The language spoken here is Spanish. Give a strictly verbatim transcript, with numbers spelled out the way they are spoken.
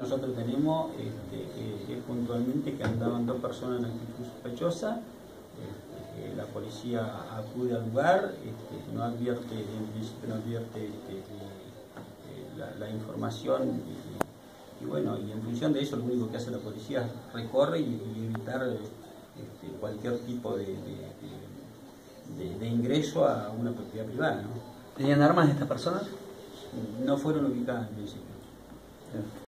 nosotros tenemos este, eh, es puntualmente que andaban dos personas en actitud sospechosa. Este, eh, la policía acude al lugar, este, no advierte, en principio no advierte este, eh, la, la información y, y bueno, y en función de eso lo único que hace la policía es recorre y, y evitar este, cualquier tipo de, de, de, de ingreso a una propiedad privada, ¿no? ¿Tenían armas estas personas? No fueron ubicadas en principio. Sí.